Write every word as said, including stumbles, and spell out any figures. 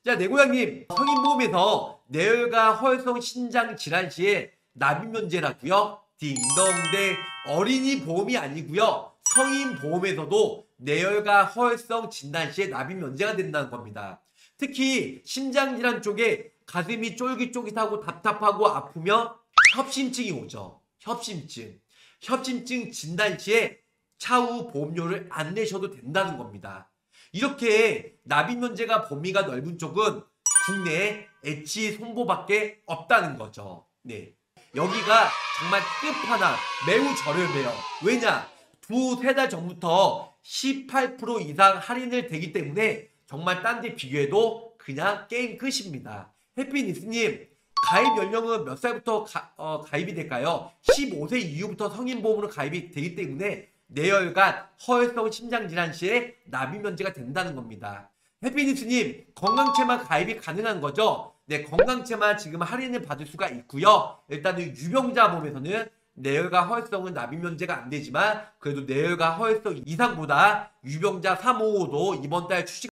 자, 내고양님, 성인보험에서 뇌혈관 허혈성 신장 질환 시에 납입 면제라고요? 딩동댕. 어린이 보험이 아니고요. 성인 보험에서도 뇌혈관 허혈성 진단 시에 납입 면제가 된다는 겁니다. 특히 심장 질환 쪽에 가슴이 쫄깃쫄깃하고 답답하고 아프면 협심증이 오죠. 협심증. 협심증 진단 시에 차후 보험료를 안 내셔도 된다는 겁니다. 이렇게 납입 면제가 범위가 넓은 쪽은 국내에 엣지 손보밖에 없다는 거죠. 네. 여기가 정말 끝판왕, 매우 저렴해요. 왜냐? 두세 달 전부터 십팔 퍼센트 이상 할인을 되기 때문에 정말 딴 데 비교해도 그냥 게임 끝입니다. 해피니스님, 가입 연령은 몇 살부터 가, 어, 가입이 될까요? 십오 세 이후부터 성인보험으로 가입이 되기 때문에 뇌혈관, 허혈성 심장질환 시에 납입 면제가 된다는 겁니다. 해피니스님, 건강체만 가입이 가능한 거죠? 네, 건강체만 지금 할인을 받을 수가 있고요. 일단은 유병자 보험에서는 뇌혈관 허혈성은 납입 면제가 안 되지만 그래도 뇌혈관 허혈성 이상보다 유병자 삼, 오, 오도 이번 달 출시